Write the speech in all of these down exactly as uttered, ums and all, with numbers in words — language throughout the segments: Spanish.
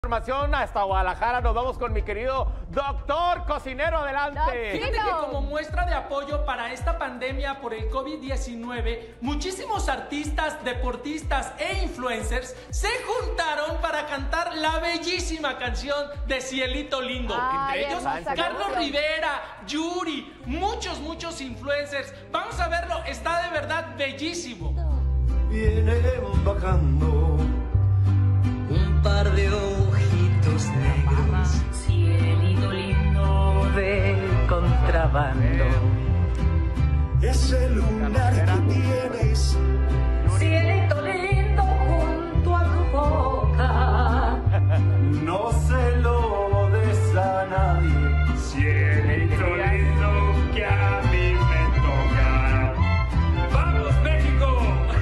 Información hasta Guadalajara, nos vamos con mi querido doctor cocinero, adelante. Fíjate que como muestra de apoyo para esta pandemia por el COVID diecinueve, muchísimos artistas, deportistas e influencers se juntaron para cantar la bellísima canción de Cielito Lindo. Ay, Entre ellos, Carlos canción. Rivera, Yuri, muchos, muchos influencers. Vamos a verlo, está de verdad bellísimo. Viene bajando un par de ojitos negros, cielito lindo de contrabando. Ese lunar que tienes, cielito lindo junto a tu boca, no se lo des a nadie, cielito lindo que a mí me toca. ¡Vamos, México!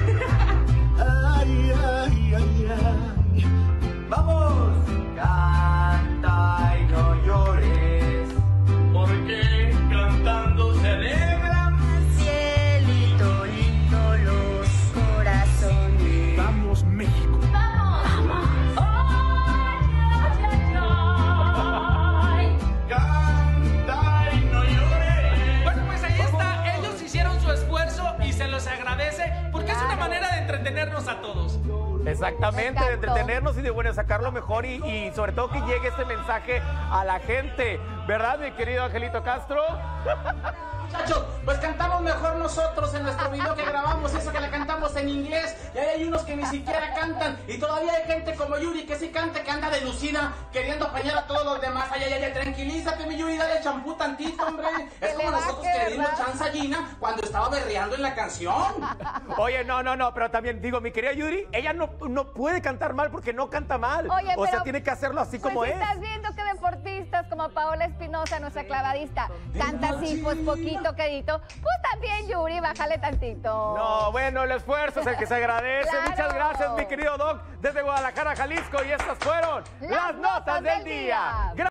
Ay, ay, ay, ay. ¡Vamos! Canta y no llores, porque cantando celebran. Cielito lindo los corazones. ¡Vamos, México! ¡Vamos! ¡Ay, ay, ay! ¡Canta y no llores! Bueno, pues ahí está, ellos hicieron su esfuerzo y se los agradece porque es una manera de entretenernos a todos. Exactamente, de entretenernos y de bueno, sacar lo mejor y, y sobre todo que llegue este mensaje a la gente, ¿verdad, mi querido Angelito Castro? Muchachos, pues cantamos mejor nosotros en nuestro video que grabamos, eso que le cantamos en inglés, y ahí hay unos que ni siquiera cantan, y todavía hay gente como Yuri que sí canta, que anda de lucida, queriendo apañar a todos los demás. Ay, ay, ay, tranquilízate, mi Yuri, dale champú tantito, hombre. Es como nosotros que le dimos chance a Gina cuando estaba berreando en la canción. Oye, no, no, no, pero también digo, mi querida Yuri, ella no, no puede cantar mal porque no canta mal. Oye, o pero, sea, tiene que hacerlo así pues como si es. Estás viendo que deportistas como Paola Espinosa, nuestra clavadista, canta así, pues poquito, quedito. Pues también, Yuri, bájale tantito. No, bueno, el esfuerzo es el que se agradece. Claro. Muchas gracias, mi querido Doc, desde Guadalajara, Jalisco. Y estas fueron las, las notas, notas del día. día.